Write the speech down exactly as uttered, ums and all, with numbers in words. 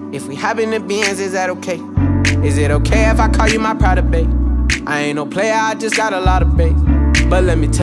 If we hop in the Benz, is that okay? Is it okay if I call you my pride of babe? I ain't no player, I just got a lot of bass. But let me tell